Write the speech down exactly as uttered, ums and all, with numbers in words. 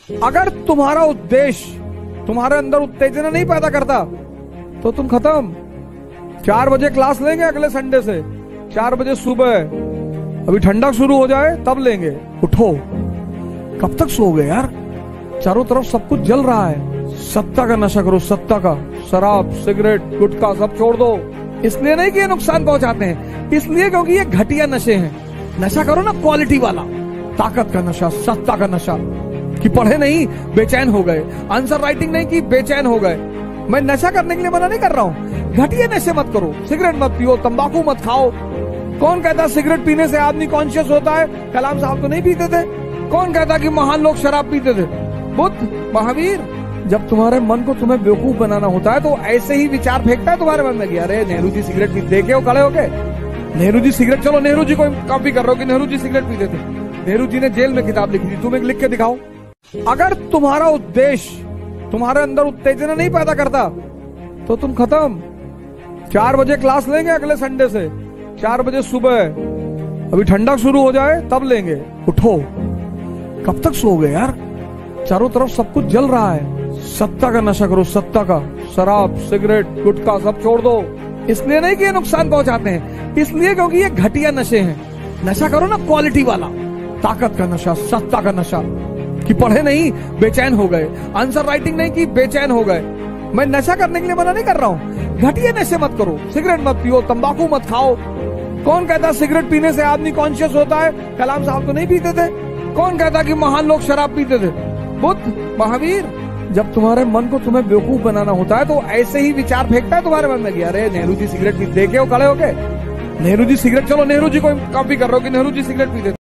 अगर तुम्हारा उद्देश्य तुम्हारे अंदर उत्तेजना नहीं पैदा करता तो तुम खत्म। चार बजे क्लास लेंगे अगले संडे से, चार बजे सुबह, अभी ठंडा शुरू हो जाए तब लेंगे। उठो, कब तक सोओगे यार? चारों तरफ सब कुछ जल रहा है। सत्ता का नशा करो, सत्ता का। शराब, सिगरेट, गुटखा सब छोड़ दो। इसलिए नहीं कि ये नुकसान पहुंचाते हैं, इसलिए क्योंकि ये घटिया नशे हैं। नशा करो ना क्वालिटी वाला, ताकत का नशा, सत्ता का नशा। कि पढ़े नहीं बेचैन हो गए, आंसर राइटिंग नहीं की बेचैन हो गए। मैं नशा करने के लिए मना नहीं कर रहा हूँ, घटिया नशे मत करो। सिगरेट मत पियो, तंबाकू मत खाओ। कौन कहता सिगरेट पीने से आदमी कॉन्शियस होता है? कलाम साहब तो नहीं पीते थे। कौन कहता कि महान लोग शराब पीते थे? बुद्ध, महावीर। जब तुम्हारे मन को तुम्हें बेवकूफ बनाना होता है तो ऐसे ही विचार फेंकता है तुम्हारे मन में कि अरे नेहरू जी सिगरेट पीते, देखे हो खड़े होके नेहरू जी सिगरेट, चलो नेहरू जी को कॉपी कर रहे हो कि नेहरू जी सिगरेट पीते थे। नेहरू जी ने जेल में किताब लिखी थी, तुम एक लिख के दिखाओ। अगर तुम्हारा उद्देश्य तुम्हारे अंदर उत्तेजना नहीं पैदा करता तो तुम खत्म। चार बजे क्लास लेंगे अगले संडे से, चार बजे सुबह, अभी ठंडा शुरू हो जाए तब लेंगे। उठो, कब तक सोओगे यार? चारों तरफ सब कुछ जल रहा है। सत्ता का नशा करो, सत्ता का। शराब, सिगरेट, गुटखा सब छोड़ दो। इसलिए नहीं कि ये नुकसान पहुंचाते हैं, इसलिए क्योंकि ये घटिया नशे हैं। नशा करो ना क्वालिटी वाला, ताकत का नशा, सत्ता का नशा। कि पढ़े नहीं बेचैन हो गए, आंसर राइटिंग नहीं की बेचैन हो गए। मैं नशा करने के लिए मना नहीं कर रहा हूँ, घटिया नशे मत करो। सिगरेट मत पियो, तंबाकू मत खाओ। कौन कहता सिगरेट पीने से आदमी कॉन्शियस होता है? कलाम साहब तो नहीं पीते थे। कौन कहता कि महान लोग शराब पीते थे? बुद्ध, महावीर। जब तुम्हारे मन को तुम्हें बेवकूफ बनाना होता है तो ऐसे ही विचार फेंकता है तुम्हारे मन में कि अरे नेहरू जी सिगरेट पीते, देखे हो खड़े होके नेहरू जी सिगरेट, चलो नेहरू जी को कॉपी कर रहे हो कि नेहरू जी सिगरेट पीते थे।